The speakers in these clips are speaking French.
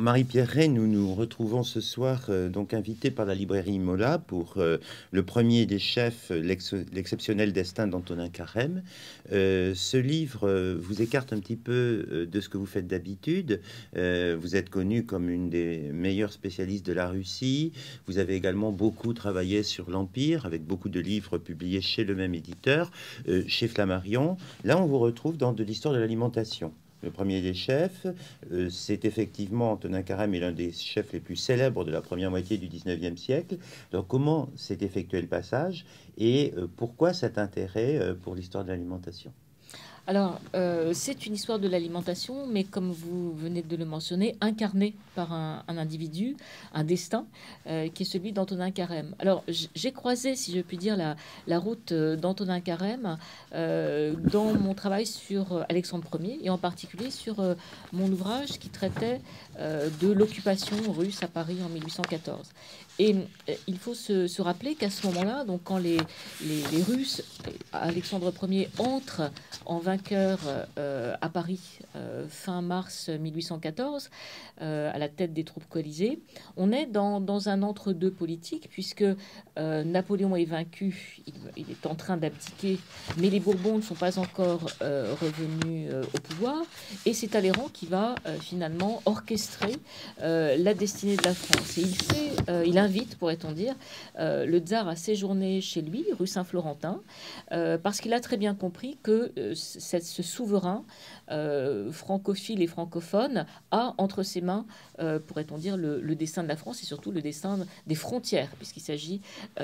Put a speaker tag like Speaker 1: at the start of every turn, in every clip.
Speaker 1: Marie-Pierre Rey, nous nous retrouvons ce soir donc invité par la librairie Mola pour le premier des chefs, l'exceptionnel destin d'Antonin Carême. Ce livre vous écarte un petit peu de ce que vous faites d'habitude. Vous êtes connu comme une des meilleures spécialistes de la Russie. Vous avez également beaucoup travaillé sur l'Empire, avec beaucoup de livres publiés chez le même éditeur, chez Flammarion. Là, on vous retrouve dans de l'histoire de l'alimentation. Le premier des chefs, c'est effectivement Antonin Carême est l'un des chefs les plus célèbres de la première moitié du 19e siècle. Donc comment s'est effectué le passage et pourquoi cet intérêt pour l'histoire de l'alimentation?
Speaker 2: Alors, c'est une histoire de l'alimentation, mais comme vous venez de le mentionner, incarnée par un individu, un destin, qui est celui d'Antonin Carême. Alors, j'ai croisé, si je puis dire, la route d'Antonin Carême dans mon travail sur Alexandre Ier, et en particulier sur mon ouvrage qui traitait de l'occupation russe à Paris en 1814. Et il faut se rappeler qu'à ce moment-là, donc quand les Russes, Alexandre Ier, entre en vainqueur à Paris fin mars 1814, à la tête des troupes coalisées, on est dans un entre-deux politique, puisque Napoléon est vaincu, il est en train d'abdiquer, mais les Bourbons ne sont pas encore revenus au pouvoir, et c'est Talleyrand qui va finalement orchestrer la destinée de la France. Et il invite, pourrait-on dire, le tsar à séjourner chez lui, rue Saint-Florentin, parce qu'il a très bien compris que ce souverain francophile et francophone a entre ses mains, pourrait-on dire, le destin de la France et surtout le destin des frontières, puisqu'il s'agit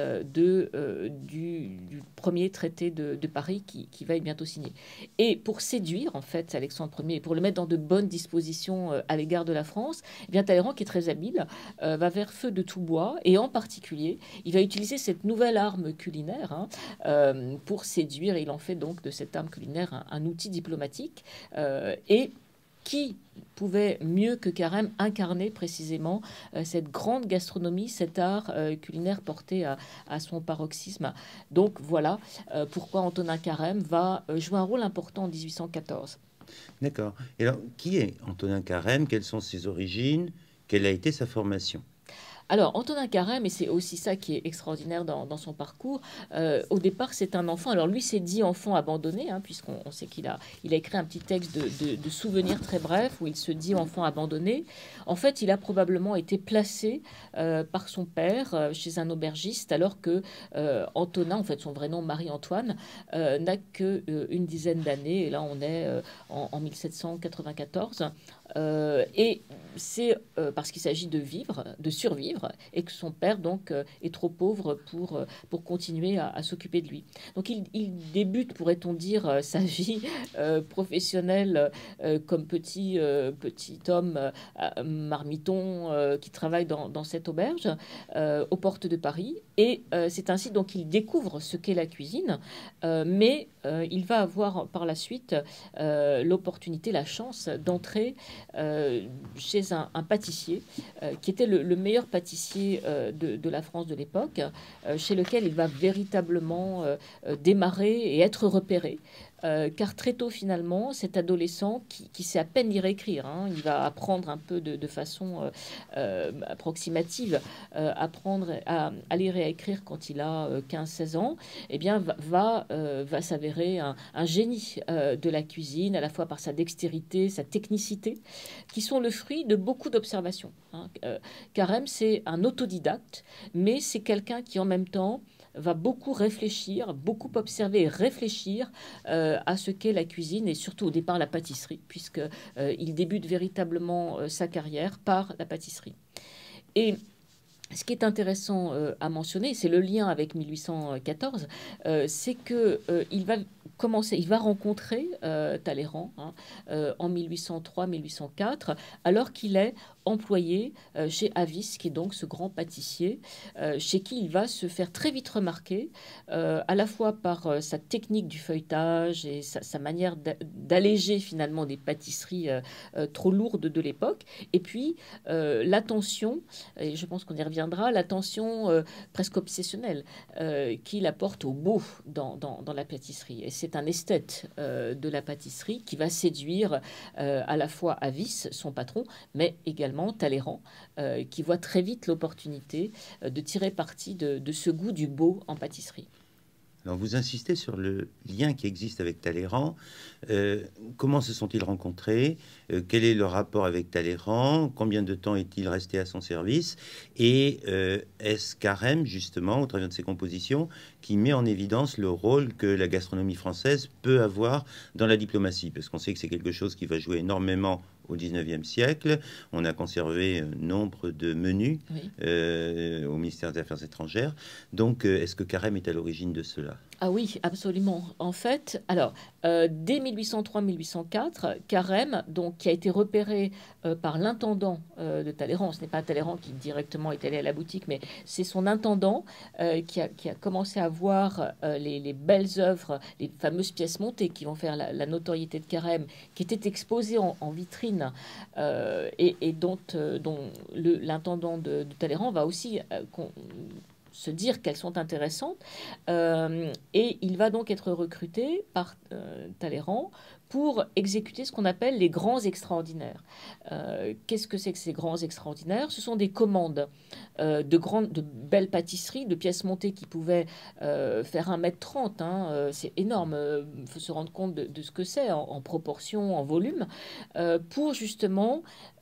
Speaker 2: du premier traité de Paris qui va être bientôt signé. Et pour séduire, en fait, Alexandre Ier, pour le mettre dans de bonnes dispositions à l'égard de la France, eh bien, Talleyrand, qui est très habile, va vers feu de tout bois, et en particulier, il va utiliser cette nouvelle arme culinaire pour séduire, et il en fait donc de cette arme culinaire un outil diplomatique. Et qui pouvait mieux que Carême incarner précisément cette grande gastronomie, cet art culinaire porté à son paroxysme. Donc voilà pourquoi Antonin Carême va jouer un rôle important en 1814.
Speaker 1: D'accord. Et alors, qui est Antonin Carême? Quelles sont ses origines? Quelle a été sa formation?
Speaker 2: Alors, Antonin Carême, et c'est aussi ça qui est extraordinaire dans son parcours, au départ, c'est un enfant. Alors, lui, c'est dit enfant abandonné, puisqu'on sait qu'il a écrit un petit texte de souvenirs très bref où il se dit enfant abandonné. En fait, il a probablement été placé par son père chez un aubergiste, alors que Antonin, en fait, son vrai nom, Marie-Antoine, n'a qu'une dizaine d'années. Et là, on est en 1794. Et c'est parce qu'il s'agit de survivre, et que son père donc est trop pauvre pour continuer à s'occuper de lui. Donc il débute, pourrait-on dire, sa vie professionnelle comme petit homme marmiton qui travaille dans cette auberge aux portes de Paris. Et c'est ainsi donc qu'il découvre ce qu'est la cuisine, mais il va avoir par la suite l'opportunité, la chance d'entrer chez un pâtissier qui était le meilleur pâtissier de la France de l'époque, chez lequel il va véritablement démarrer et être repéré. Car très tôt, finalement, cet adolescent qui sait à peine lire et écrire, il va apprendre un peu de façon approximative, apprendre à lire et à écrire quand il a 15-16 ans, eh bien, va s'avérer un génie de la cuisine, à la fois par sa dextérité, sa technicité, qui sont le fruit de beaucoup d'observations. Carême, c'est un autodidacte, mais c'est quelqu'un qui, en même temps, va beaucoup réfléchir, beaucoup observer et réfléchir à ce qu'est la cuisine et surtout au départ la pâtisserie, puisque il débute véritablement sa carrière par la pâtisserie. Et ce qui est intéressant à mentionner, c'est le lien avec 1814, c'est que il va rencontrer Talleyrand en 1803-1804, alors qu'il est employé chez Avis, qui est donc ce grand pâtissier, chez qui il va se faire très vite remarquer, à la fois par sa technique du feuilletage et sa manière d'alléger finalement des pâtisseries trop lourdes de l'époque, et puis l'attention, et je pense qu'on y reviendra deviendra l'attention presque obsessionnelle qu'il apporte au beau dans la pâtisserie. Et c'est un esthète de la pâtisserie qui va séduire à la fois Avis, son patron, mais également Talleyrand, qui voit très vite l'opportunité de tirer parti de ce goût du beau en pâtisserie.
Speaker 1: Alors vous insistez sur le lien qui existe avec Talleyrand. Comment se sont-ils rencontrés? Quel est le rapport avec Talleyrand? Combien de temps est-il resté à son service? Et est-ce Carême, justement, au travers de ses compositions, qui met en évidence le rôle que la gastronomie française peut avoir dans la diplomatie? Parce qu'on sait que c'est quelque chose qui va jouer énormément au XIXe siècle. On a conservé nombre de menus au ministère des Affaires étrangères. Donc, est-ce que Carême est à l'origine de cela?
Speaker 2: Ah oui, absolument. En fait, alors, dès 1803-1804, Carême, donc, qui a été repéré par l'intendant de Talleyrand, ce n'est pas Talleyrand qui directement est allé à la boutique, mais c'est son intendant qui a commencé à voir les belles œuvres, les fameuses pièces montées qui vont faire la notoriété de Carême, qui étaient exposées en vitrine et dont l'intendant de Talleyrand va aussi se dire qu'elles sont intéressantes. Et il va donc être recruté par Talleyrand pour exécuter ce qu'on appelle les grands extraordinaires. Qu'est-ce que c'est que ces grands extraordinaires? Ce sont des commandes de belles pâtisseries, de pièces montées qui pouvaient faire 1,30 m. C'est énorme. Il faut se rendre compte de ce que c'est en proportion, en volume, pour justement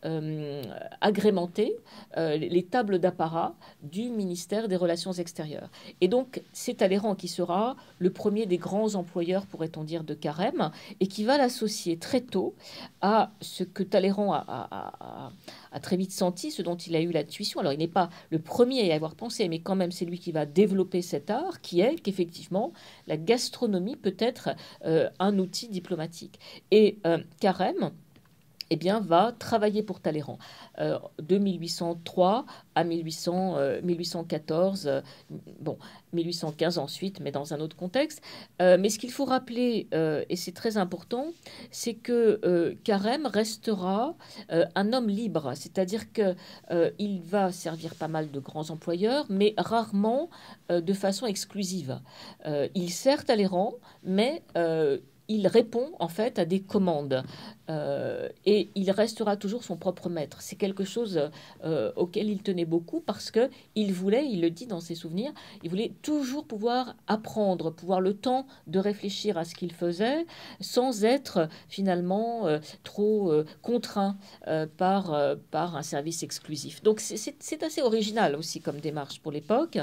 Speaker 2: agrémenter les tables d'apparat du ministère des Relations extérieures. Et donc, c'est Talleyrand qui sera le premier des grands employeurs, pourrait-on dire, de Carême, et qui va l'associer très tôt à ce que Talleyrand a très vite senti, ce dont il a eu la tuition. Alors, il n'est pas le premier à y avoir pensé, mais quand même, c'est lui qui va développer cet art, qui est qu'effectivement, la gastronomie peut être un outil diplomatique. Et Carême, eh bien, va travailler pour Talleyrand de 1803 à 1814, 1815 ensuite, mais dans un autre contexte. Mais ce qu'il faut rappeler, et c'est très important, c'est que Carême restera un homme libre, c'est-à-dire qu'il va servir pas mal de grands employeurs, mais rarement de façon exclusive. Il sert Talleyrand, mais il répond en fait à des commandes et il restera toujours son propre maître. C'est quelque chose auquel il tenait beaucoup parce que il voulait, il le dit dans ses souvenirs, il voulait toujours pouvoir apprendre, pouvoir le temps de réfléchir à ce qu'il faisait sans être finalement trop contraint par un service exclusif. Donc c'est assez original aussi comme démarche pour l'époque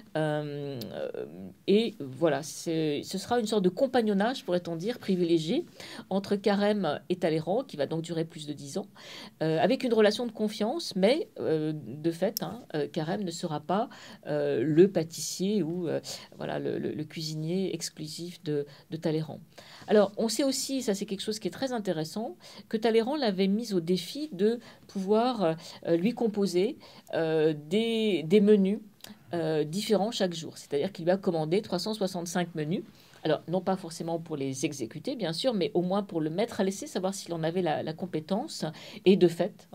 Speaker 2: et voilà, ce sera une sorte de compagnonnage, pourrait-on dire, privilégié entre Carême et Talleyrand, qui va donc durer plus de 10 ans, avec une relation de confiance, mais de fait, Carême ne sera pas le pâtissier ou voilà, le cuisinier exclusif de Talleyrand. Alors, on sait aussi, ça c'est quelque chose qui est très intéressant, que Talleyrand l'avait mis au défi de pouvoir lui composer des menus différents chaque jour. C'est-à-dire qu'il lui a commandé 365 menus. Alors, non pas forcément pour les exécuter, bien sûr, mais au moins pour le mettre à l'essai, savoir s'il en avait la compétence. Et de fait,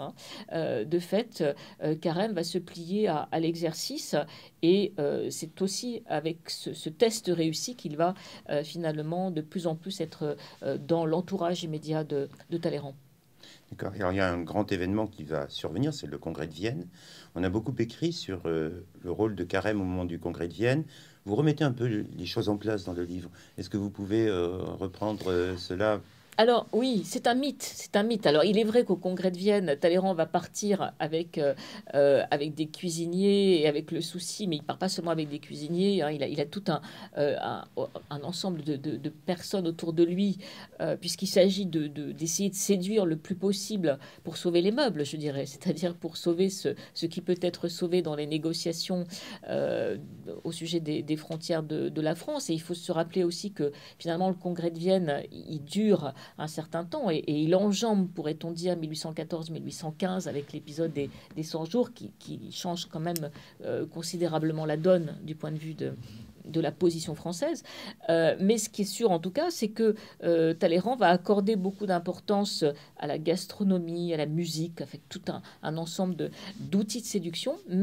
Speaker 2: Carême va se plier à l'exercice. Et c'est aussi avec ce test réussi qu'il va finalement de plus en plus être dans l'entourage immédiat de Talleyrand.
Speaker 1: D'accord. Alors, il y a un grand événement qui va survenir, c'est le Congrès de Vienne. On a beaucoup écrit sur le rôle de Carême au moment du Congrès de Vienne. Vous remettez un peu les choses en place dans le livre. Est-ce que vous pouvez reprendre cela?
Speaker 2: Alors oui, c'est un mythe, c'est un mythe. Alors il est vrai qu'au Congrès de Vienne, Talleyrand va partir avec des cuisiniers et avec le souci, mais il part pas seulement avec des cuisiniers, hein, il a tout un ensemble de personnes autour de lui, puisqu'il s'agit d'essayer de séduire le plus possible pour sauver les meubles, je dirais, c'est-à-dire pour sauver ce qui peut être sauvé dans les négociations au sujet des frontières de la France. Et il faut se rappeler aussi que finalement le Congrès de Vienne, il dure un certain temps et il enjambe, pourrait-on dire, 1814-1815 avec l'épisode des 100 jours qui change quand même considérablement la donne du point de vue de la position française. Mais ce qui est sûr en tout cas, c'est que Talleyrand va accorder beaucoup d'importance à la gastronomie, à la musique, avec tout un ensemble d'outils de séduction, mais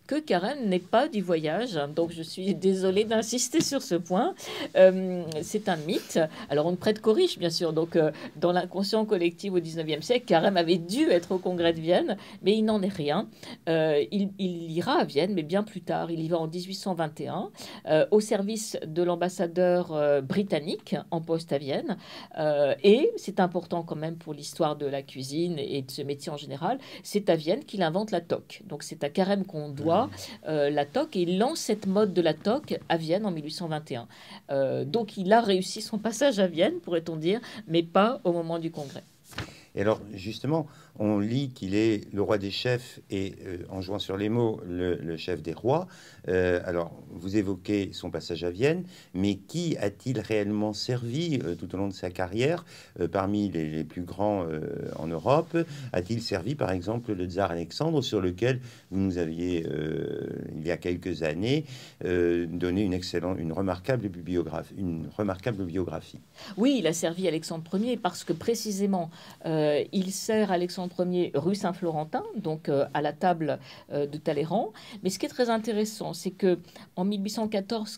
Speaker 2: que Carême n'est pas du voyage. Donc je suis désolée d'insister sur ce point. C'est un mythe. Alors on ne prête qu'aux riches, bien sûr. Donc dans l'inconscient collectif au 19e siècle, Carême avait dû être au congrès de Vienne, mais il n'en est rien. Il ira à Vienne, mais bien plus tard. Il y va en 1821 au service de l'ambassadeur britannique en poste à Vienne. Et c'est important quand même pour l'histoire de la cuisine et de ce métier en général, c'est à Vienne qu'il invente la toque. Donc c'est à Carême qu'on doit la toque, et il lance cette mode de la toque à Vienne en 1821. Donc il a réussi son passage à Vienne, pourrait-on dire, mais pas au moment du congrès.
Speaker 1: Et alors, justement, on lit qu'il est le roi des chefs et, en jouant sur les mots, le chef des rois. Alors, vous évoquez son passage à Vienne, mais qui a-t-il réellement servi tout au long de sa carrière parmi les plus grands en Europe? A-t-il servi, par exemple, le tsar Alexandre, sur lequel vous nous aviez, il y a quelques années, donné une remarquable biographie?
Speaker 2: Oui, il a servi Alexandre Ier parce que précisément, il sert Alexandre Ier rue Saint-Florentin, donc à la table de Talleyrand. Mais ce qui est très intéressant, c'est que en 1814,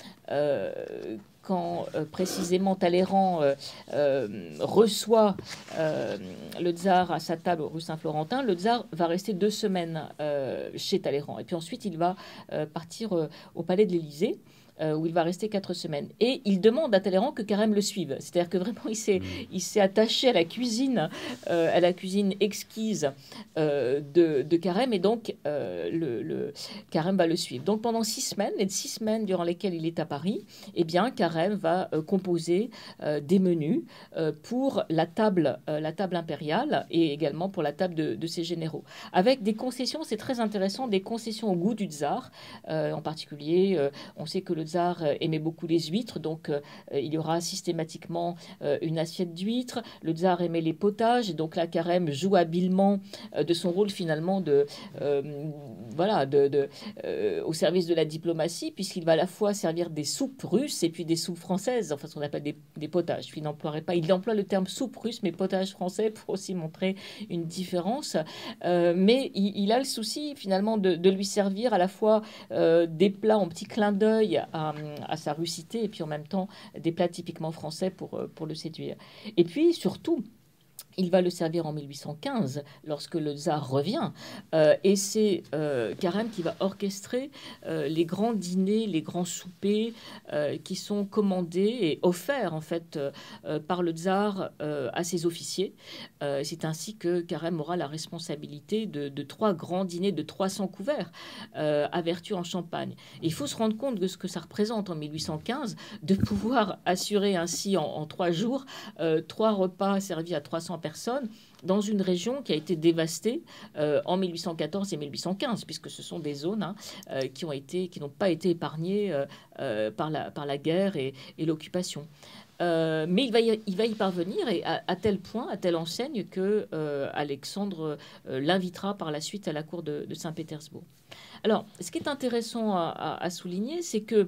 Speaker 2: quand précisément Talleyrand reçoit le tsar à sa table rue Saint-Florentin, le tsar va rester 2 semaines chez Talleyrand. Et puis ensuite, il va partir au palais de l'Élysée, où il va rester 4 semaines. Et il demande à Talleyrand que Carême le suive. C'est-à-dire que vraiment, il s'est attaché à la cuisine exquise de Carême, et donc Carême va le suivre. Donc pendant 6 semaines, les 6 semaines durant lesquelles il est à Paris, eh bien, Carême va composer des menus pour la table impériale et également pour la table de ses généraux. Avec des concessions, c'est très intéressant, des concessions au goût du tsar. En particulier, on sait que le tsar aimait beaucoup les huîtres, donc il y aura systématiquement une assiette d'huîtres. Le tsar aimait les potages, et donc là, Carême joue habilement de son rôle finalement au service de la diplomatie, puisqu'il va à la fois servir des soupes russes et puis des soupes françaises, enfin ce qu'on appelle des potages. Il emploie le terme soupe russe, mais potage français, pour aussi montrer une différence. Mais il a le souci finalement de lui servir à la fois des plats en petit clin d'œil à sa russité, et puis en même temps des plats typiquement français pour le séduire. Et puis surtout, il va le servir en 1815, lorsque le tsar revient, et c'est Carême qui va orchestrer les grands dîners, les grands soupers qui sont commandés et offerts en fait par le tsar à ses officiers. C'est ainsi que Carême aura la responsabilité de 3 grands dîners de 300 couverts à Vertus en Champagne. Et il faut se rendre compte de ce que ça représente en 1815, de pouvoir assurer ainsi en 3 jours 3 repas servis à 300 personnes dans une région qui a été dévastée en 1814 et 1815, puisque ce sont des zones qui n'ont pas été épargnées par la guerre et l'occupation. Mais il va y parvenir, et à tel point, à telle enseigne que Alexandre l'invitera par la suite à la cour de Saint-Pétersbourg. Alors, ce qui est intéressant à souligner, c'est que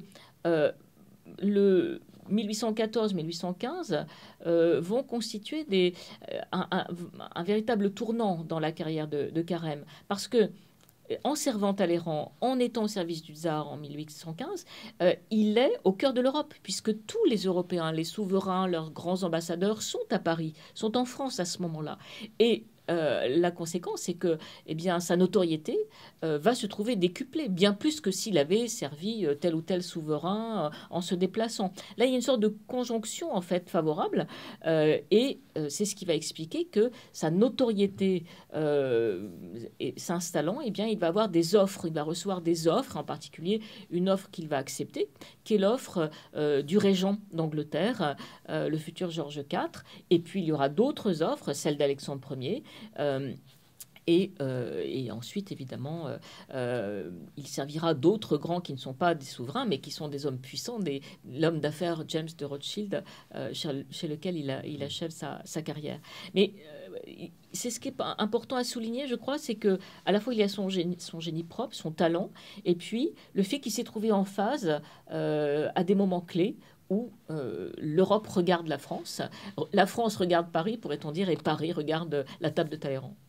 Speaker 2: le 1814-1815 vont constituer un véritable tournant dans la carrière de Carême, parce que en servant Talleyrand, en étant au service du tsar en 1815, il est au cœur de l'Europe, puisque tous les Européens, les souverains, leurs grands ambassadeurs sont à Paris, sont en France à ce moment-là. Et la conséquence, c'est que sa notoriété va se trouver décuplée, bien plus que s'il avait servi tel ou tel souverain en se déplaçant. Là, il y a une sorte de conjonction en fait favorable, et c'est ce qui va expliquer que sa notoriété s'installant, il va avoir des offres, il va recevoir des offres, en particulier une offre qu'il va accepter, qui est l'offre du régent d'Angleterre, le futur George IV, et puis il y aura d'autres offres, celle d'Alexandre Ier. Et ensuite, évidemment, il servira d'autres grands qui ne sont pas des souverains, mais qui sont des hommes puissants, l'homme d'affaires James de Rothschild, chez lequel il achève sa carrière. Mais c'est ce qui est important à souligner, je crois, c'est que à la fois il y a son génie propre, son talent, et puis le fait qu'il s'est trouvé en phase à des moments clés où l'Europe regarde la France regarde Paris, pourrait-on dire, et Paris regarde la table de Talleyrand.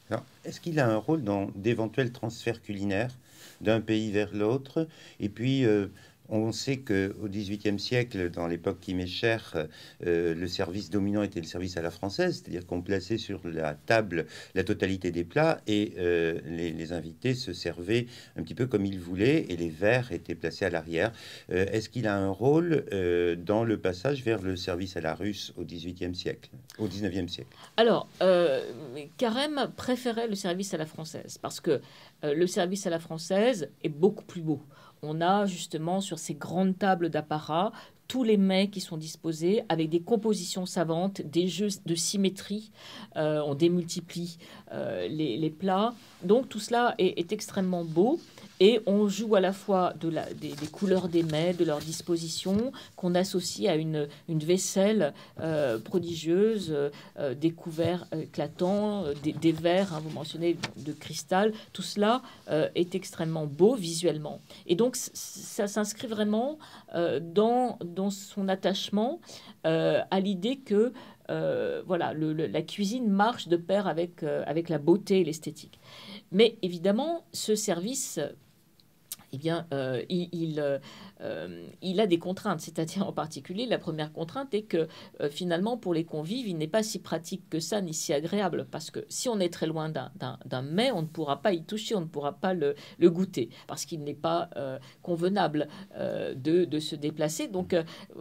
Speaker 1: Alors, est-ce qu'il a un rôle dans d'éventuels transferts culinaires d'un pays vers l'autre? Et puis, on sait qu'au XVIIIe siècle, dans l'époque qui m'est chère, le service dominant était le service à la française, c'est-à-dire qu'on plaçait sur la table la totalité des plats et les invités se servaient un petit peu comme ils voulaient et les verres étaient placés à l'arrière. Est-ce qu'il a un rôle dans le passage vers le service à la russe au XVIIIe siècle, au XIXe siècle?
Speaker 2: Alors, Carême préférait le service à la française parce que le service à la française est beaucoup plus beau. On a justement sur ces grandes tables d'apparat tous les mets qui sont disposés avec des compositions savantes, des jeux de symétrie. On démultiplie les plats. Donc tout cela est extrêmement beau. Et on joue à la fois des couleurs des mets, de leur disposition, qu'on associe à une vaisselle prodigieuse, des couverts éclatants, des verres, hein, vous mentionnez, de cristal. Tout cela est extrêmement beau visuellement. Et donc, ça s'inscrit vraiment dans son attachement à l'idée que voilà, la cuisine marche de pair avec la beauté et l'esthétique. Mais évidemment, ce service eh bien, il a des contraintes, c'est-à-dire en particulier, la première contrainte est que finalement, pour les convives, il n'est pas si pratique que ça, ni si agréable, parce que si on est très loin d'un mets, on ne pourra pas y toucher, on ne pourra pas le goûter, parce qu'il n'est pas convenable de se déplacer. Donc,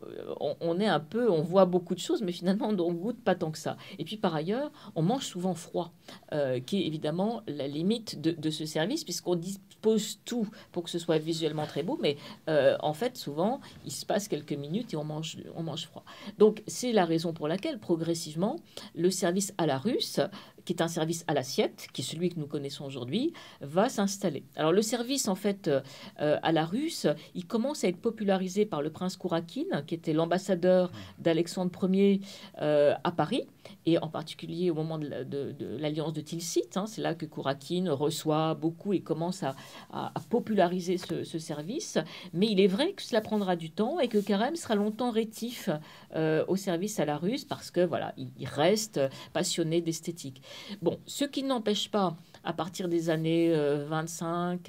Speaker 2: on est un peu, on voit beaucoup de choses, mais finalement, on ne goûte pas tant que ça. Et puis, par ailleurs, on mange souvent froid, qui est évidemment la limite de ce service, puisqu'on dispose tout pour que ce soit visuellement très beau, mais en fait, souvent, il se passe quelques minutes et on mange froid. Donc, c'est la raison pour laquelle, progressivement, le service à la russe, qui est un service à l'assiette, qui est celui que nous connaissons aujourd'hui, va s'installer. Alors, le service, en fait, à la russe, il commence à être popularisé par le prince Kourakine, qui était l'ambassadeur d'Alexandre Ier à Paris, et en particulier au moment de l'alliance de Tilsit. Hein, c'est là que Kourakine reçoit beaucoup et commence à populariser ce service. Mais il est vrai que cela prendra du temps et que Carême sera longtemps rétif au service à la russe parce que voilà, il reste passionné d'esthétique. Bon, ce qui n'empêche pas, à partir des années 25,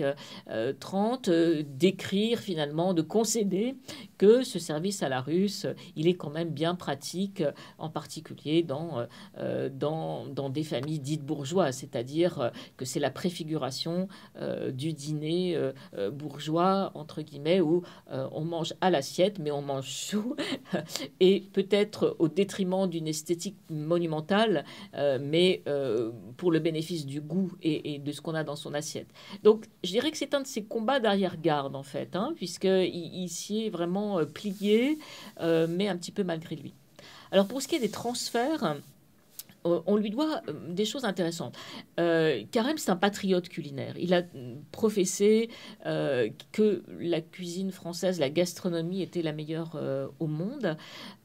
Speaker 2: 30, d'écrire finalement, de concéder que ce service à la russe, il est quand même bien pratique, en particulier dans des familles dites bourgeoises, c'est-à-dire que c'est la préfiguration du dîner bourgeois, entre guillemets, où on mange à l'assiette, mais on mange chaud, et peut-être au détriment d'une esthétique monumentale, mais pour le bénéfice du goût et de ce qu'on a dans son assiette. Donc, je dirais que c'est un de ces combats d'arrière-garde, en fait, hein, puisqu'il s'y est vraiment plié, mais un petit peu malgré lui. Alors, pour ce qui est des transferts, on lui doit des choses intéressantes. Carême, c'est un patriote culinaire. Il a professé que la cuisine française, la gastronomie était la meilleure au monde.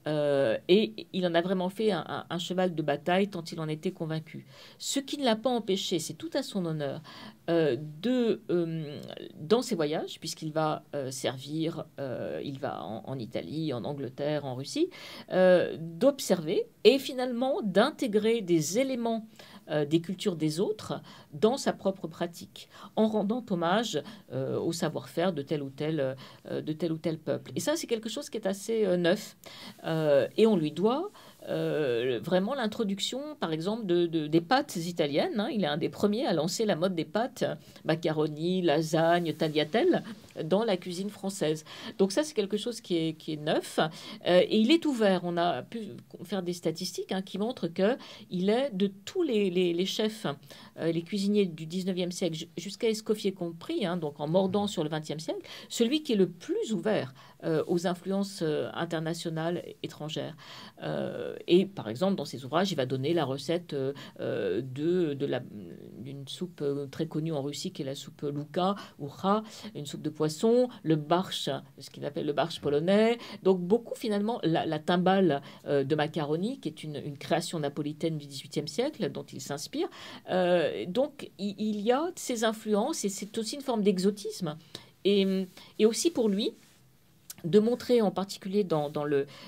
Speaker 2: Et il en a vraiment fait un cheval de bataille tant il en était convaincu. Ce qui ne l'a pas empêché, c'est tout à son honneur, dans ses voyages, puisqu'il va servir, il va en Italie, en Angleterre, en Russie, d'observer et finalement d'intégrer des éléments des cultures des autres dans sa propre pratique, en rendant hommage au savoir-faire de tel ou tel peuple. Et ça, c'est quelque chose qui est assez neuf. Et on lui doit vraiment l'introduction, par exemple, des pâtes italiennes. Hein. Il est un des premiers à lancer la mode des pâtes, macaroni, lasagne, tagliatelle, dans la cuisine française. Donc ça, c'est quelque chose qui est neuf. Et il est ouvert. On a pu faire des statistiques qui montrent qu'il est de tous les chefs, les cuisiniers du 19e siècle, jusqu'à Escoffier compris, donc en mordant sur le 20e siècle, celui qui est le plus ouvert aux influences internationales étrangères. Et par exemple, dans ses ouvrages, il va donner la recette d'une soupe très connue en Russie, qui est la soupe Louka, ou Ra, une soupe de poisson, le barche, ce qu'il appelle le barche polonais. Donc beaucoup finalement, la timbale de macaroni, qui est une création napolitaine du XVIIIe siècle, dont il s'inspire. Donc il y a ces influences, et c'est aussi une forme d'exotisme. Et aussi pour lui, de montrer en particulier dans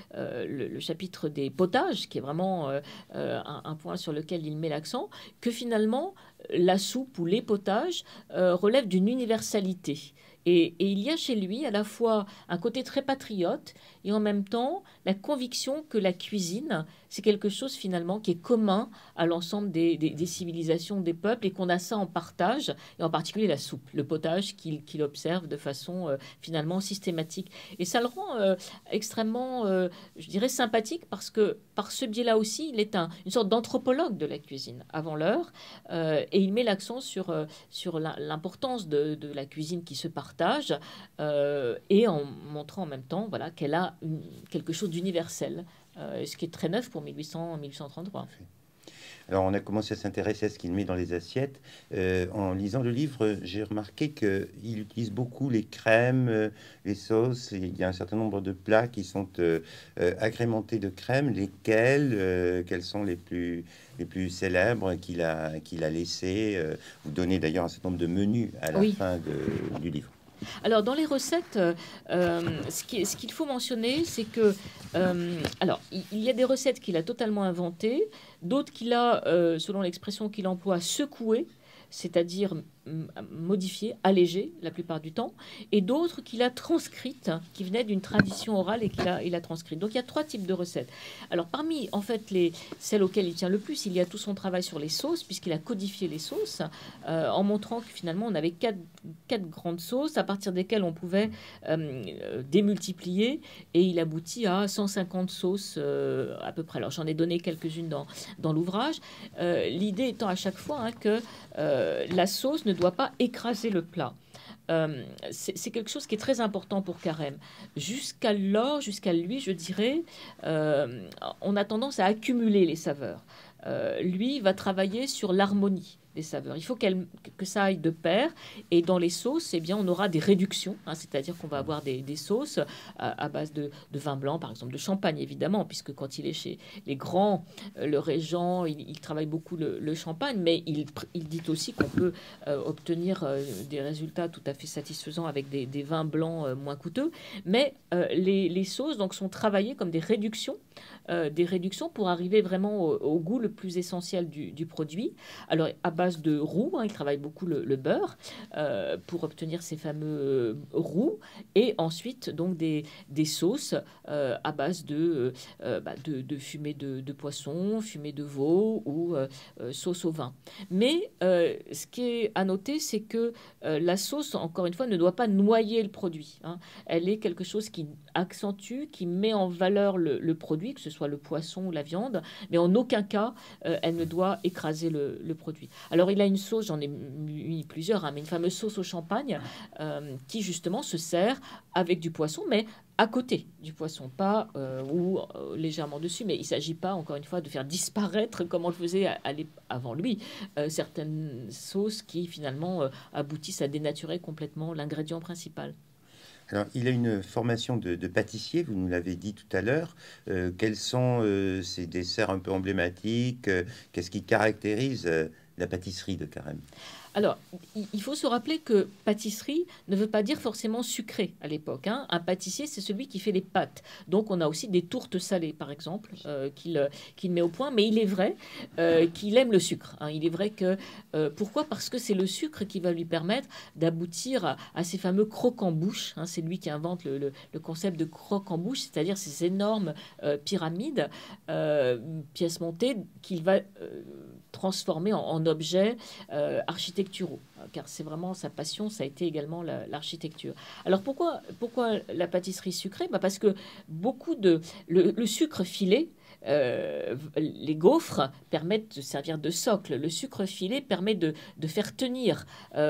Speaker 2: le chapitre des potages, qui est vraiment un point sur lequel il met l'accent, que finalement la soupe ou les potages relèvent d'une universalité. Et il y a chez lui à la fois un côté très patriote et en même temps la conviction que la cuisine, c'est quelque chose finalement qui est commun à l'ensemble des civilisations, des peuples, et qu'on a ça en partage, et en particulier la soupe, le potage qu'il observe de façon finalement systématique. Et ça le rend extrêmement, je dirais, sympathique, parce que par ce biais-là aussi, il est une sorte d'anthropologue de la cuisine avant l'heure, et il met l'accent sur l'importance de la cuisine qui se partage, et en montrant en même temps voilà, qu'elle a quelque chose d'universel, ce qui est très neuf pour 1800-1833.
Speaker 1: Alors, on a commencé à s'intéresser à ce qu'il met dans les assiettes. En lisant le livre, j'ai remarqué qu'il utilise beaucoup les crèmes, les sauces. Il y a un certain nombre de plats qui sont agrémentés de crèmes. Lesquels, quels sont les plus célèbres qu'il a laissés. Vous donnez d'ailleurs un certain nombre de menus à la fin du livre.
Speaker 2: Alors, dans les recettes, ce qu'il faut mentionner, c'est que, alors, il y a des recettes qu'il a totalement inventées, d'autres qu'il a, selon l'expression qu'il emploie, secouées, c'est-à-dire modifiées, allégées la plupart du temps, et d'autres qu'il a transcrites, qui venaient d'une tradition orale et qu'il a transcrites. Donc il y a 3 types de recettes. Alors parmi en fait celles auxquelles il tient le plus, il y a tout son travail sur les sauces, puisqu'il a codifié les sauces, en montrant que finalement on avait quatre grandes sauces à partir desquelles on pouvait démultiplier, et il aboutit à 150 sauces à peu près. Alors j'en ai donné quelques-unes dans l'ouvrage, l'idée étant à chaque fois que la sauce ne doit pas écraser le plat. C'est quelque chose qui est très important pour Carême. Jusqu'à lui, je dirais, on a tendance à accumuler les saveurs. Lui va travailler sur l'harmonie des saveurs. Il faut que ça aille de pair. Et dans les sauces, eh bien, on aura des réductions, c'est-à-dire qu'on va avoir des sauces à base de vin blanc, par exemple, de champagne, évidemment, puisque quand il est chez les grands, le régent, il travaille beaucoup le champagne, mais il dit aussi qu'on peut obtenir des résultats tout à fait satisfaisants avec des vins blancs moins coûteux. Mais les sauces donc, sont travaillées comme des réductions pour arriver vraiment au goût le plus essentiel du produit. Alors, à base de roux, il travaille beaucoup le beurre pour obtenir ces fameux roux, et ensuite donc des sauces à base de fumée de poisson, fumée de veau ou sauce au vin. Mais ce qui est à noter, c'est que la sauce, encore une fois, ne doit pas noyer le produit. Elle est quelque chose qui accentue, qui met en valeur le produit, que ce soit le poisson ou la viande, mais en aucun cas elle ne doit écraser le produit. Alors il a une sauce, j'en ai mis plusieurs, mais une fameuse sauce au champagne qui justement se sert avec du poisson, mais à côté du poisson, pas ou légèrement dessus, mais il ne s'agit pas, encore une fois, de faire disparaître, comme on le faisait avant lui, certaines sauces qui finalement aboutissent à dénaturer complètement l'ingrédient principal.
Speaker 1: Alors, il a une formation de pâtissier, vous nous l'avez dit tout à l'heure. Quels sont ces desserts un peu emblématiques? Qu'est-ce qui caractérise la pâtisserie de Carême?
Speaker 2: Alors, il faut se rappeler que pâtisserie ne veut pas dire forcément sucré à l'époque. Un pâtissier, c'est celui qui fait les pâtes. Donc, on a aussi des tourtes salées, par exemple, qu'il met au point. Mais il est vrai qu'il aime le sucre. Il est vrai que... pourquoi? Parce que c'est le sucre qui va lui permettre d'aboutir à ces fameux crocs-en-bouche. C'est lui qui invente le concept de crocs-en-bouche, c'est-à-dire ces énormes pyramides, pièces montées, qu'il va transformer en objets architecturaux, car c'est vraiment sa passion, ça a été également l'architecture. Alors pourquoi la pâtisserie sucrée? Parce que beaucoup le sucre filé, les gaufres permettent de servir de socle. Le sucre filé permet de faire tenir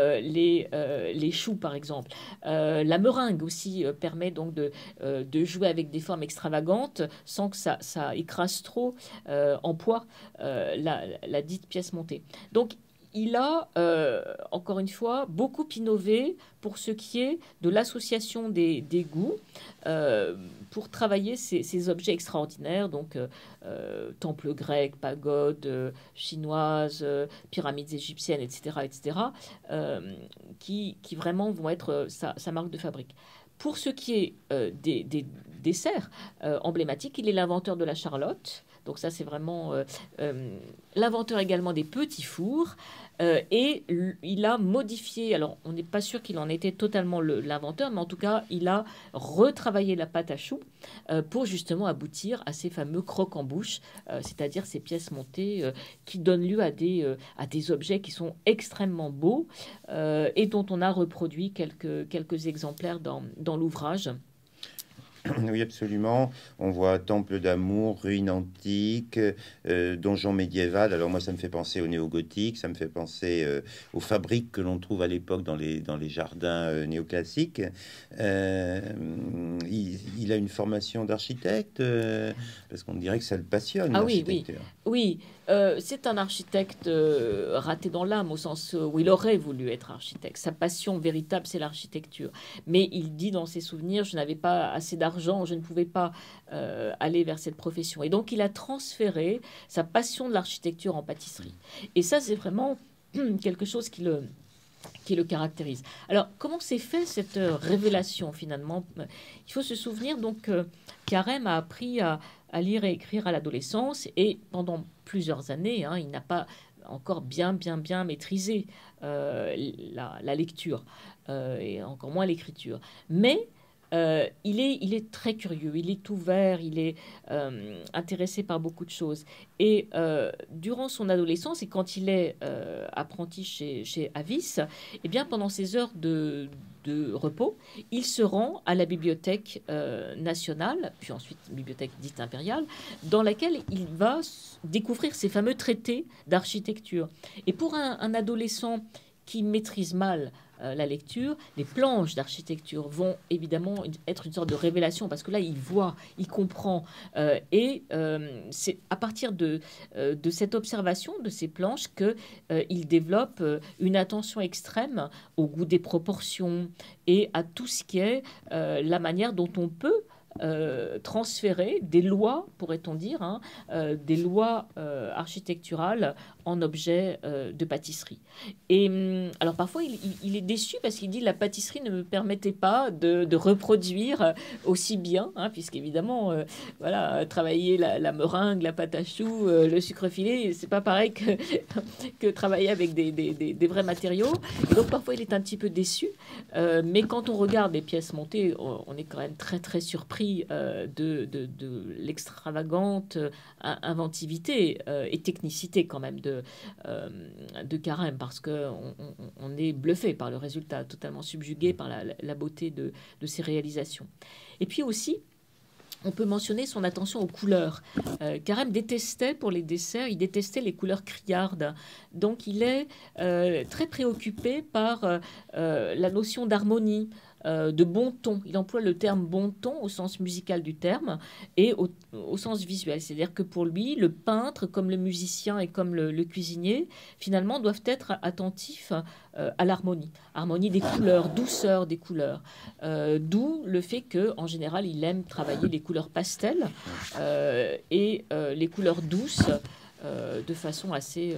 Speaker 2: les choux, par exemple. La meringue aussi permet donc de jouer avec des formes extravagantes sans que ça écrase trop en poids la dite pièce montée. Donc, il a, encore une fois, beaucoup innové pour ce qui est de l'association des goûts, pour travailler ces objets extraordinaires, donc temples grecs, pagodes chinoises, pyramides égyptiennes, etc., qui vraiment vont être sa marque de fabrique. Pour ce qui est des desserts emblématiques, il est l'inventeur de la charlotte. Donc ça, c'est vraiment l'inventeur également des petits fours. Et il a modifié, alors on n'est pas sûr qu'il en était totalement l'inventeur, mais en tout cas, il a retravaillé la pâte à choux pour justement aboutir à ces fameux crocs en bouche, c'est-à-dire ces pièces montées qui donnent lieu à des objets qui sont extrêmement beaux et dont on a reproduit quelques exemplaires dans l'ouvrage.
Speaker 1: Oui, absolument. On voit temple d'amour, ruine antique, donjon médiéval. Alors moi, ça me fait penser au néo-gothique, ça me fait penser aux fabriques que l'on trouve à l'époque dans les jardins néoclassiques. Il a une formation d'architecte, parce qu'on dirait que ça le passionne,
Speaker 2: Ah oui, oui,
Speaker 1: l'architecture.
Speaker 2: oui. C'est un architecte raté dans l'âme, au sens où il aurait voulu être architecte. Sa passion véritable, c'est l'architecture. Mais il dit dans ses souvenirs, je n'avais pas assez d'argent, je ne pouvais pas aller vers cette profession. Et donc, il a transféré sa passion de l'architecture en pâtisserie. Et ça, c'est vraiment quelque chose qui le caractérise. Alors, comment s'est fait cette révélation finalement? Il faut se souvenir donc que Carême a appris à lire et écrire à l'adolescence et pendant plusieurs années, il n'a pas encore bien maîtrisé la lecture et encore moins l'écriture. Mais il est très curieux, il est ouvert, il est intéressé par beaucoup de choses. Et durant son adolescence, et quand il est apprenti chez Avis, eh bien, pendant ses heures de repos, il se rend à la bibliothèque nationale, puis ensuite bibliothèque dite impériale, dans laquelle il va découvrir ces fameux traités d'architecture. Et pour un adolescent qui maîtrise mal la lecture, les planches d'architecture vont évidemment être une sorte de révélation parce que là, il voit, il comprend. C'est à partir de cette observation de ces planches qu'il développe une attention extrême au goût des proportions et à tout ce qui est la manière dont on peut transférer des lois, pourrait-on dire, des lois architecturales en objets de pâtisserie. Et alors parfois, il est déçu parce qu'il dit la pâtisserie ne me permettait pas de reproduire aussi bien, puisqu'évidemment, voilà, travailler la meringue, la pâte à choux, le sucre filé, c'est pas pareil que travailler avec des vrais matériaux. Et donc parfois, il est un petit peu déçu. Mais quand on regarde les pièces montées, on est quand même très, très surpris de l'extravagante inventivité et technicité quand même de Carême, parce qu'on est bluffé par le résultat, totalement subjugué par la beauté de ses réalisations. Et puis aussi, on peut mentionner son attention aux couleurs. Carême détestait, pour les desserts, il détestait les couleurs criardes. Donc il est très préoccupé par la notion d'harmonie, de bon ton. Il emploie le terme bon ton au sens musical du terme et au sens visuel. C'est-à-dire que pour lui, le peintre, comme le musicien et comme le cuisinier, finalement, doivent être attentifs à l'harmonie. Harmonie des couleurs, douceur des couleurs. D'où le fait qu'en général, il aime travailler les couleurs pastel et les couleurs douces de façon assez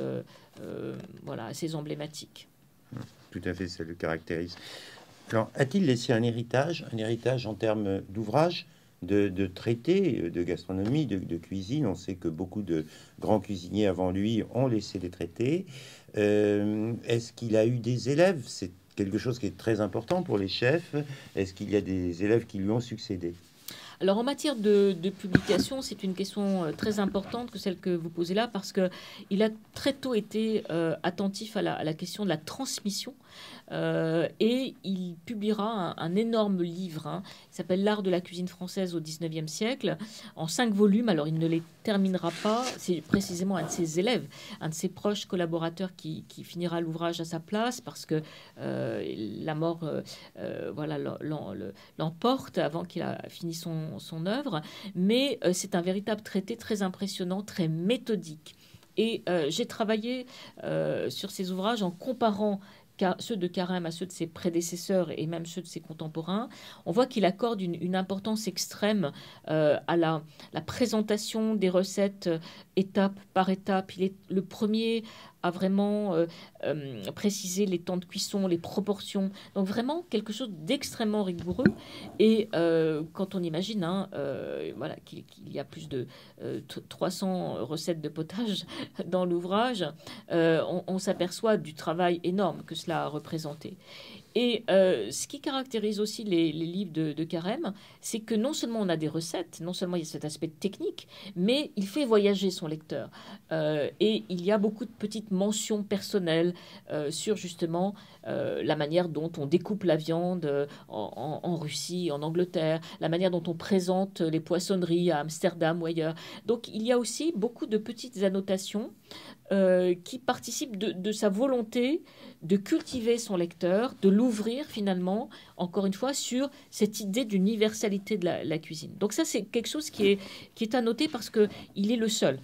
Speaker 2: emblématique.
Speaker 1: Tout à fait, ça le caractérise. Alors, a-t-il laissé un héritage en termes d'ouvrages, de traités, de gastronomie, de cuisine? On sait que beaucoup de grands cuisiniers avant lui ont laissé des traités. Est-ce qu'il a eu des élèves? C'est quelque chose qui est très important pour les chefs. Est-ce qu'il y a des élèves qui lui ont succédé?
Speaker 2: Alors en matière de publication, c'est une question très importante que celle que vous posez là, parce qu'il a très tôt été attentif à la question de la transmission. Et il publiera un énorme livre qui s'appelle L'art de la cuisine française au XIXe siècle, en 5 volumes. Alors il ne les terminera pas, c'est précisément un de ses élèves, un de ses proches collaborateurs qui finira l'ouvrage à sa place, parce que la mort l'emporte avant qu'il a fini son œuvre. Mais c'est un véritable traité très impressionnant, très méthodique. Et j'ai travaillé sur ces ouvrages en comparant ceux de Carême à ceux de ses prédécesseurs et même ceux de ses contemporains. On voit qu'il accorde une importance extrême à la présentation des recettes étape par étape. Il est le premier à vraiment préciser les temps de cuisson, les proportions. Donc vraiment quelque chose d'extrêmement rigoureux. Et quand on imagine voilà, qu'il y a plus de 300 recettes de potage dans l'ouvrage, on s'aperçoit du travail énorme que cela a représenté. Et ce qui caractérise aussi les livres de Carême, c'est que non seulement on a des recettes, non seulement il y a cet aspect technique, mais il fait voyager son lecteur. Et il y a beaucoup de petites mentions personnelles sur justement la manière dont on découpe la viande en Russie, en Angleterre, la manière dont on présente les poissonneries à Amsterdam ou ailleurs. Donc il y a aussi beaucoup de petites annotations qui participe de sa volonté de cultiver son lecteur, de l'ouvrir finalement, encore une fois, sur cette idée d'universalité de la cuisine. Donc ça, c'est quelque chose qui est à noter parce qu'il est le seul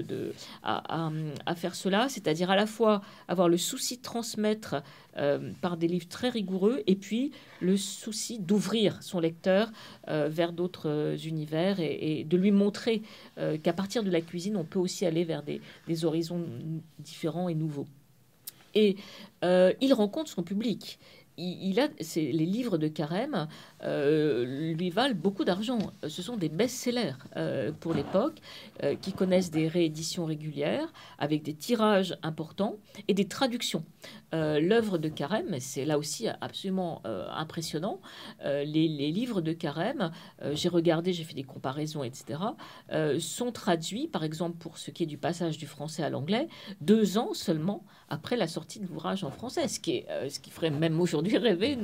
Speaker 2: à faire cela, c'est-à-dire à la fois avoir le souci de transmettre par des livres très rigoureux et puis le souci d'ouvrir son lecteur vers d'autres univers et de lui montrer qu'à partir de la cuisine, on peut aussi aller vers des horizons différents et nouveaux. Et il rencontre son public. Les livres de Carême lui valent beaucoup d'argent. Ce sont des best-sellers pour l'époque, qui connaissent des rééditions régulières, avec des tirages importants et des traductions. L'œuvre de Carême, c'est là aussi absolument impressionnant. Les livres de Carême, j'ai regardé, j'ai fait des comparaisons, etc., sont traduits, par exemple, pour ce qui est du passage du français à l'anglais, 2 ans seulement après la sortie de l'ouvrage en français, ce qui ferait même aujourd'hui rêver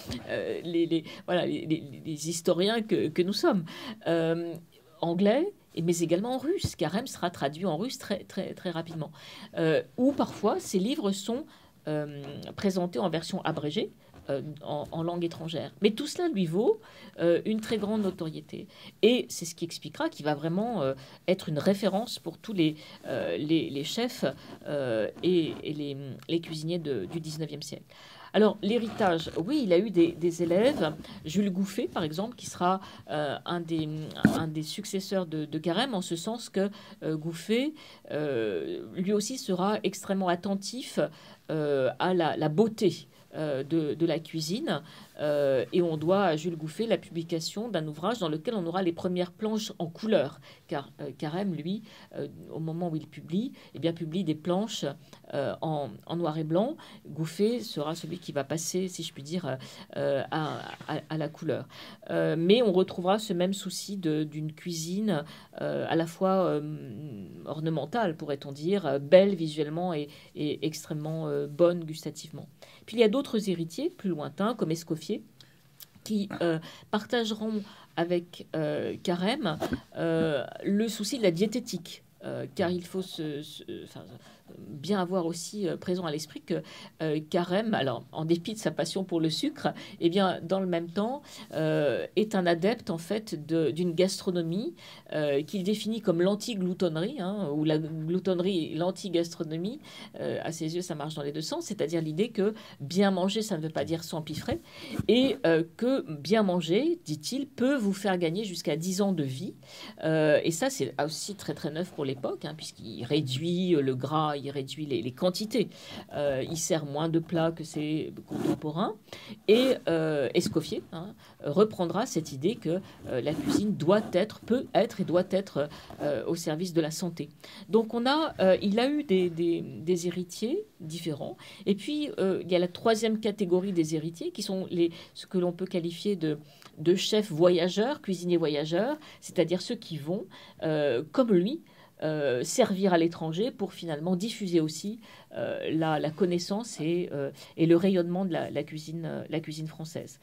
Speaker 2: les historiens que nous sommes. Anglais, mais également en russe. Carême sera traduit en russe très, très, très rapidement. Ou parfois, ces livres sont présentés en version abrégée, en langue étrangère. Mais tout cela lui vaut une très grande notoriété. Et c'est ce qui expliquera qu'il va vraiment être une référence pour tous les chefs et les cuisiniers du 19e siècle. Alors, l'héritage, oui, il a eu des élèves. Jules Gouffé, par exemple, qui sera un des successeurs de Carême, en ce sens que Gouffé, lui aussi, sera extrêmement attentif à la beauté de la cuisine. Et on doit à Jules Gouffé la publication d'un ouvrage dans lequel on aura les premières planches en couleur. Car Carême, lui, au moment où il publie, publie des planches en noir et blanc. Gouffé sera celui qui va passer, si je puis dire, à la couleur. Mais on retrouvera ce même souci d'une cuisine à la fois ornementale, pourrait-on dire, belle visuellement et extrêmement bonne gustativement. Puis il y a d'autres héritiers plus lointains, comme Escoffier, qui partageront avec Carême le souci de la diététique. Car il faut bien avoir aussi présent à l'esprit que Carême, alors en dépit de sa passion pour le sucre, dans le même temps, est un adepte en fait d'une gastronomie qu'il définit comme l'anti-gloutonnerie, ou la gloutonnerie et l'anti-gastronomie. À ses yeux, ça marche dans les deux sens, c'est-à-dire l'idée que bien manger, ça ne veut pas dire s'empiffrer, et que bien manger, dit-il, peut vous faire gagner jusqu'à 10 ans de vie. Et ça, c'est aussi très très neuf pour l'époque, puisqu'il réduit le gras, il réduit les quantités. Il sert moins de plats que ses contemporains. Et Escoffier reprendra cette idée que la cuisine peut être et doit être au service de la santé. Donc il a eu des héritiers différents. Et puis, il y a la troisième catégorie des héritiers qui sont ce que l'on peut qualifier de chefs voyageurs, cuisiniers voyageurs, c'est-à-dire ceux qui vont, comme lui, servir à l'étranger pour finalement diffuser aussi la connaissance et le rayonnement de la cuisine française.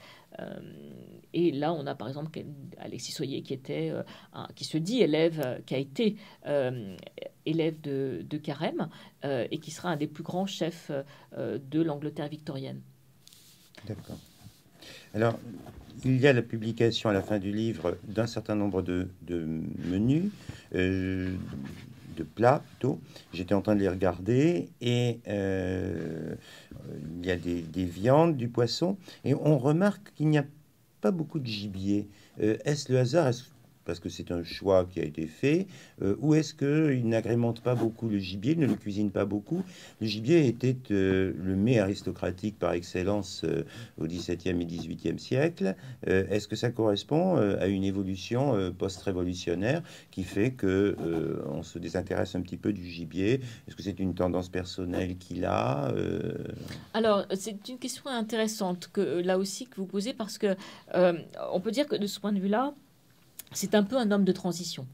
Speaker 2: Et là, on a par exemple Alexis Soyer qui se dit élève, qui a été élève de Carême et qui sera un des plus grands chefs de l'Angleterre victorienne.
Speaker 1: D'accord. Alors, il y a la publication à la fin du livre d'un certain nombre de menus, de plats plutôt. J'étais en train de les regarder et il y a des viandes, du poisson, et on remarque qu'il n'y a pas beaucoup de gibier. Est-ce le hasard? parce que c'est un choix qui a été fait, ou est-ce qu'il n'agrémente pas beaucoup le gibier, ne le cuisine pas beaucoup? Le gibier était le mets aristocratique par excellence au XVIIe et XVIIIe siècle. Est-ce que ça correspond à une évolution post-révolutionnaire qui fait que on se désintéresse un petit peu du gibier? Est-ce que c'est une tendance personnelle qu'il a?
Speaker 2: Alors, c'est une question intéressante là aussi que vous posez parce que on peut dire que de ce point de vue-là, c'est un peu un homme de transition.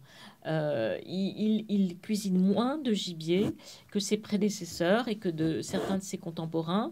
Speaker 2: Il cuisine moins de gibier que ses prédécesseurs et que de certains de ses contemporains.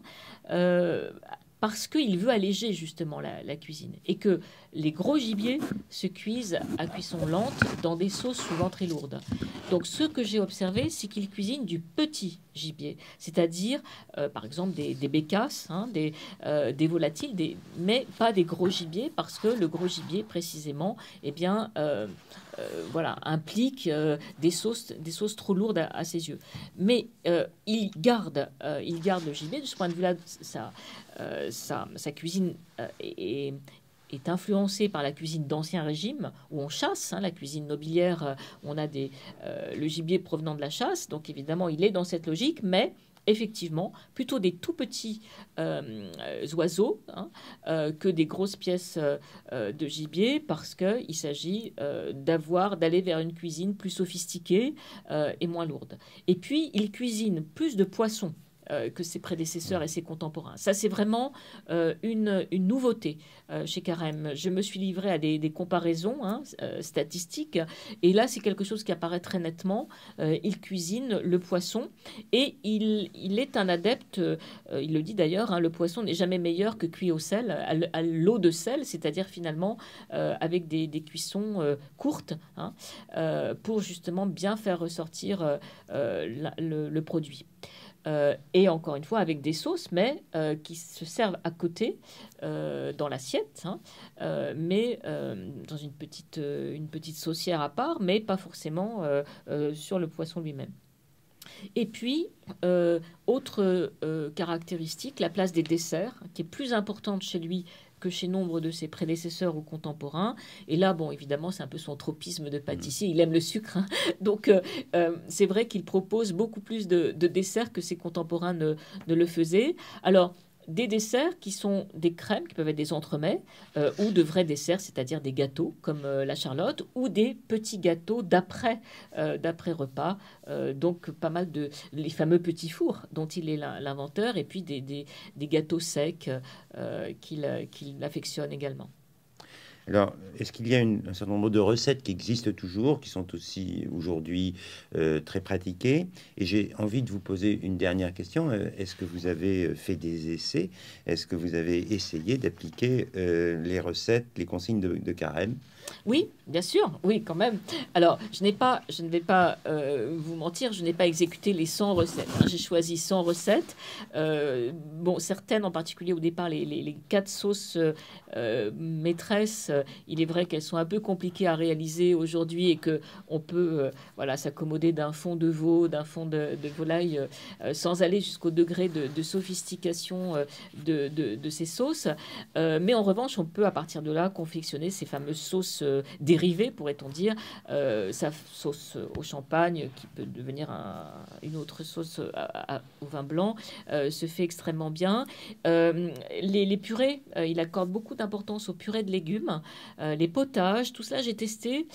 Speaker 2: Parce qu'il veut alléger justement la cuisine et que les gros gibiers se cuisent à cuisson lente dans des sauces souvent très lourdes. Donc ce que j'ai observé, c'est qu'il cuisine du petit gibier, c'est-à-dire par exemple des bécasses, hein, des volatiles, mais pas des gros gibiers parce que le gros gibier précisément, eh bien, voilà, implique des sauces trop lourdes à ses yeux. Mais il garde le gibier. De ce point de vue-là, sa cuisine est influencée par la cuisine d'Ancien Régime, où on chasse, hein, la cuisine nobiliaire, on a le gibier provenant de la chasse, donc évidemment, il est dans cette logique, mais effectivement, plutôt des tout petits oiseaux hein, que des grosses pièces de gibier, parce qu'il s'agit d'aller vers une cuisine plus sophistiquée et moins lourde. Et puis, il cuisine plus de poissons que ses prédécesseurs et ses contemporains. Ça, c'est vraiment une nouveauté chez Carême. Je me suis livrée à des comparaisons hein, statistiques, et là, c'est quelque chose qui apparaît très nettement. Il cuisine le poisson, et il est un adepte, il le dit d'ailleurs, hein, le poisson n'est jamais meilleur que cuit au sel, à l'eau de sel, c'est-à-dire finalement avec des cuissons courtes, hein, pour justement bien faire ressortir le produit. Et encore une fois avec des sauces, mais qui se servent à côté dans l'assiette, hein, mais dans une petite saucière à part, mais pas forcément sur le poisson lui-même. Et puis, autre caractéristique, la place des desserts, qui est plus importante chez lui que chez nombre de ses prédécesseurs ou contemporains. Et là, bon, évidemment, c'est un peu son tropisme de pâtissier. Il aime le sucre. Hein. Donc, c'est vrai qu'il propose beaucoup plus de desserts que ses contemporains ne le faisaient. Alors, des desserts qui sont des crèmes, qui peuvent être des entremets, ou de vrais desserts, c'est-à-dire des gâteaux, comme la charlotte, ou des petits gâteaux d'après-repas. Donc, pas mal les fameux petits fours dont il est l'inventeur, et puis des gâteaux secs qu'il affectionne également.
Speaker 1: Alors, est-ce qu'il y a un certain nombre de recettes qui existent toujours, qui sont aussi aujourd'hui très pratiquées? Et j'ai envie de vous poser une dernière question. Est-ce que vous avez fait des essais? Est-ce que vous avez essayé d'appliquer les recettes, les consignes de Carême?
Speaker 2: Oui, bien sûr, oui, quand même. Alors, je ne vais pas vous mentir, je n'ai pas exécuté les 100 recettes. Hein. J'ai choisi 100 recettes. Bon, certaines, en particulier au départ, les 4 sauces maîtresses, il est vrai qu'elles sont un peu compliquées à réaliser aujourd'hui et que on peut voilà, s'accommoder d'un fond de veau, d'un fond de volaille, sans aller jusqu'au degré de sophistication de ces sauces. Mais en revanche, on peut, à partir de là, confectionner ces fameuses sauces dérivée, pourrait-on dire, sa sauce au champagne, qui peut devenir une autre sauce au vin blanc, se fait extrêmement bien. Les purées, il accorde beaucoup d'importance aux purées de légumes, les potages, tout cela j'ai testé.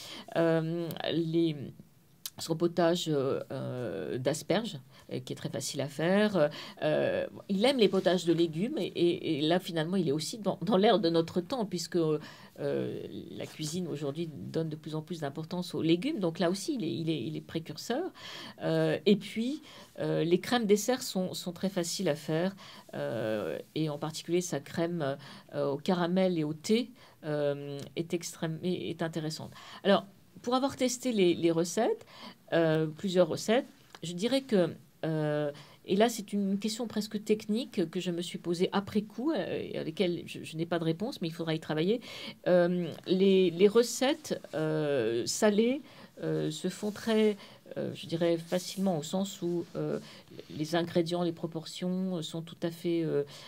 Speaker 2: Son potage d'asperges, qui est très facile à faire. Il aime les potages de légumes et là, finalement, il est aussi dans l'ère de notre temps, puisque la cuisine aujourd'hui donne de plus en plus d'importance aux légumes. Donc là aussi, il est précurseur. Et puis, les crèmes desserts sont très faciles à faire. Et en particulier, sa crème au caramel et au thé est intéressante. Alors, pour avoir testé les recettes, plusieurs recettes, je dirais que, et là c'est une question presque technique que je me suis posée après coup, à laquelle je n'ai pas de réponse, mais il faudra y travailler. Les recettes salées se font très je dirais facilement, au sens où les ingrédients, les proportions sont tout à fait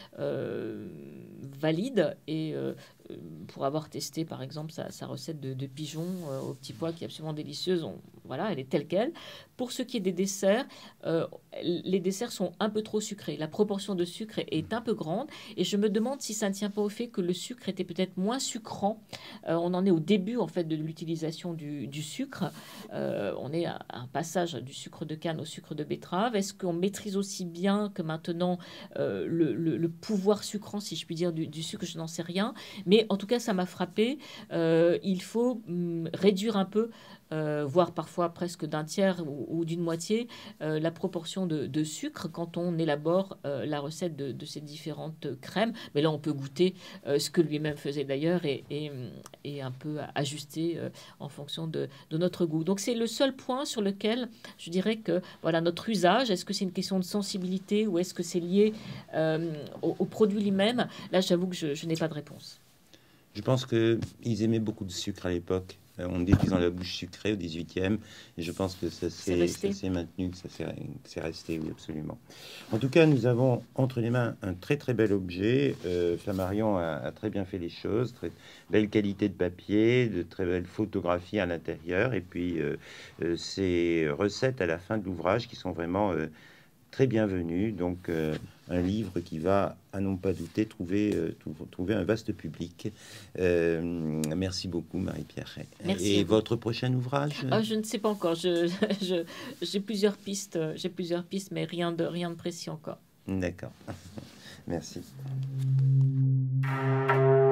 Speaker 2: valides. Et pour avoir testé, par exemple, sa recette de pigeon au petit pois, qui est absolument délicieuse, voilà, elle est telle qu'elle. Pour ce qui est des desserts, les desserts sont un peu trop sucrés. La proportion de sucre est un peu grande. Et je me demande si ça ne tient pas au fait que le sucre était peut-être moins sucrant. On en est au début, en fait, de l'utilisation du sucre. On est à un passage du sucre de canne au sucre de betterave. Est-ce qu'on maîtrise aussi bien que maintenant le pouvoir sucrant, si je puis dire, du sucre? Je n'en sais rien. Mais en tout cas, ça m'a frappé. Il faut réduire un peu, voire parfois presque d'un tiers ou d'une moitié, la proportion de sucre quand on élabore la recette de ces différentes crèmes. Mais là, on peut goûter ce que lui-même faisait d'ailleurs et un peu ajuster en fonction de notre goût. Donc c'est le seul point sur lequel je dirais que voilà, notre usage, est-ce que c'est une question de sensibilité ou est-ce que c'est lié au produit lui-même? Là, j'avoue que je n'ai pas de réponse.
Speaker 1: Je pense qu'ils aimaient beaucoup de sucre à l'époque. On dit qu'ils ont la bouche sucrée au 18e, et je pense que ça s'est maintenu, que c'est resté, oui, absolument. En tout cas, nous avons entre les mains un très très bel objet. Flammarion a très bien fait les choses, très belle qualité de papier, de très belles photographies à l'intérieur, et puis ces recettes à la fin de l'ouvrage qui sont vraiment très bienvenues. Donc un livre qui va, à n'en pas douter, trouver un vaste public. Merci beaucoup, Marie-Pierre.
Speaker 2: Merci.
Speaker 1: Et votre prochain ouvrage?
Speaker 2: Je ne sais pas encore. J'ai plusieurs pistes, mais rien de précis encore.
Speaker 1: D'accord. Merci.